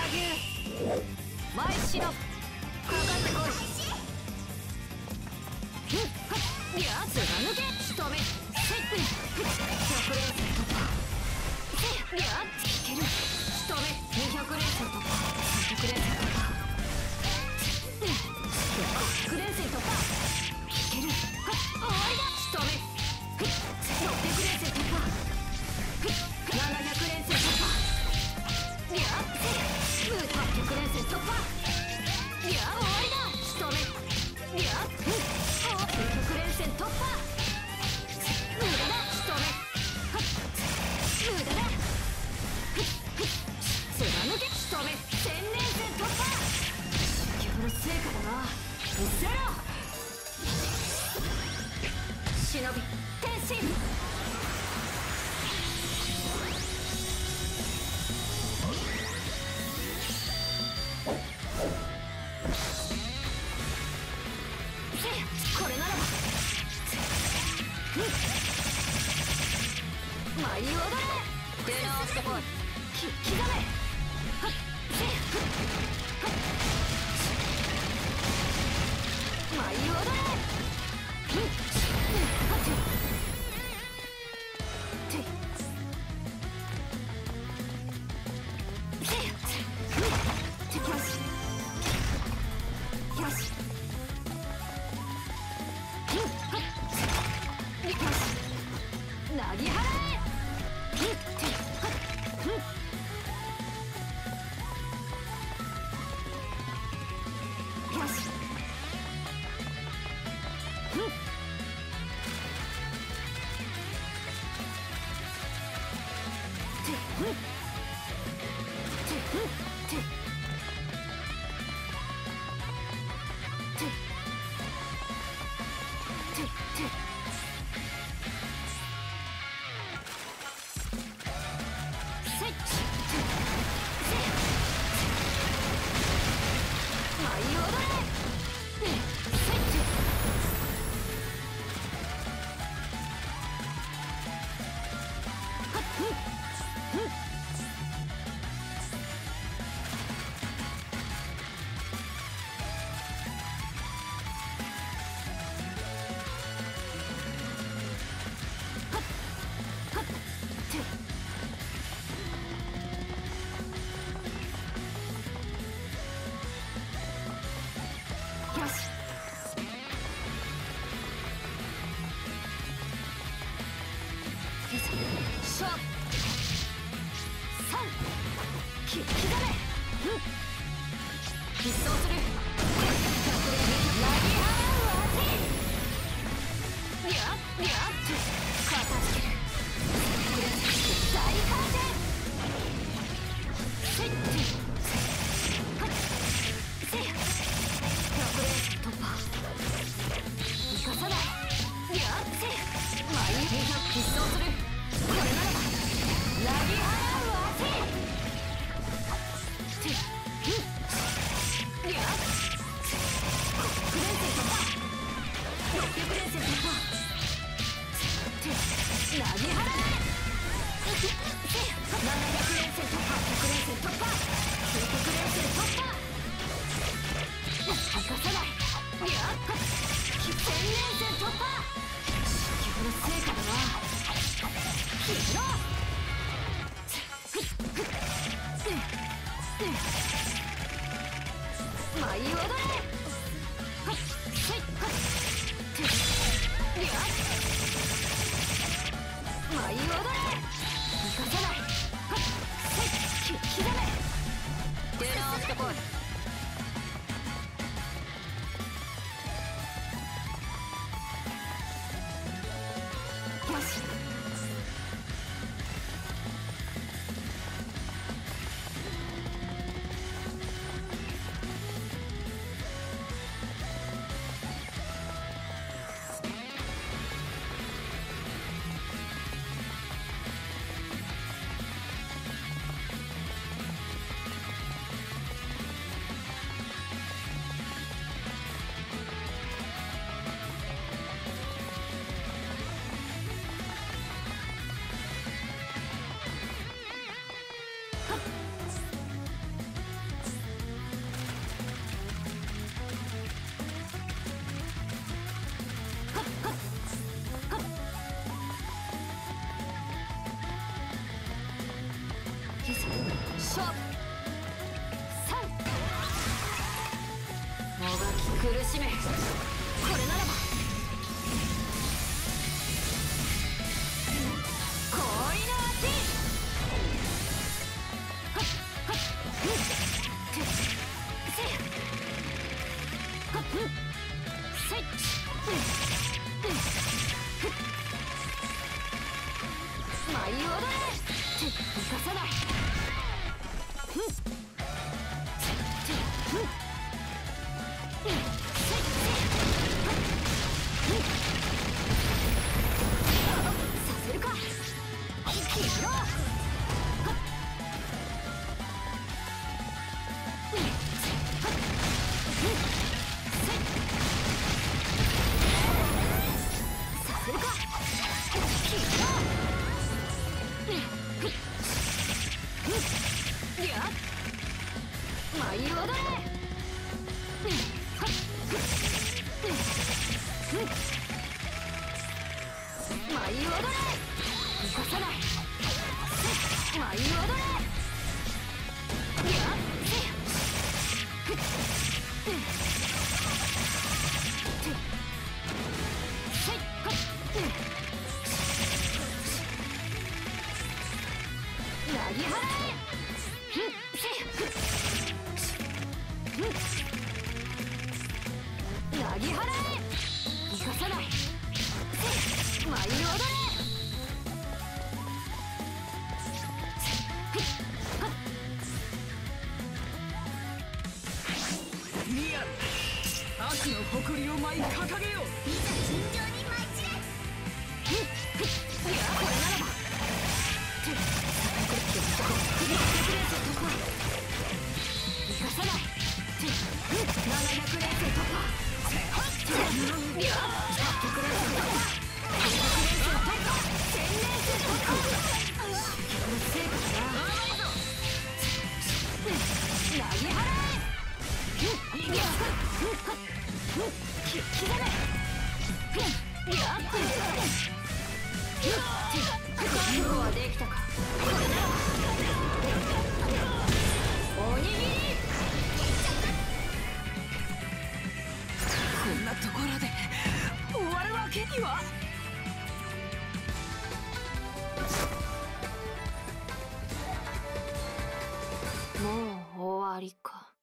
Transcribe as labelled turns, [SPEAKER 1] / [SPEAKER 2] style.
[SPEAKER 1] 前しろかかってこい。いや貫け仕留めせっ100連戦突破。いやいける仕留め200連戦突破。300連戦突破。500連戦突破。いける終わりだ仕留め600連戦突破。700連戦突破。いや800連戦突破。いや終わりだ仕留め。いや900連戦突破。無駄だ仕留め無駄だ貫け仕留め1000連戦突破。今日の成果だな見せろ忍び天心。これならば舞い踊れ出直してこい。刻め舞い踊れなぎ払え勝負。3、もがき苦しめ。これならば氷の足。はっはっ、せいはっ、せい、舞い踊れ。生かさない。させるか。消えろ。させるか。消えろ。いや、舞い踊れ。舞い踊れ。生かさない。舞い踊れ。いや、なぎ払え。なぎ払え。生かさない。舞い踊れ。
[SPEAKER 2] ミヤル、悪の誇りを舞い掲げよう。
[SPEAKER 1] いざ尋常に舞い散れ。いや、これならば生かさない。700連戦突破。いや、800連戦突破。800連戦突破。1000連戦突破。修行の成果だな。投げ払え。いや、刻め。いや、覚悟はできたか。これならおにぎり。
[SPEAKER 2] こんなところで終わるわけには。
[SPEAKER 1] もう終わりか。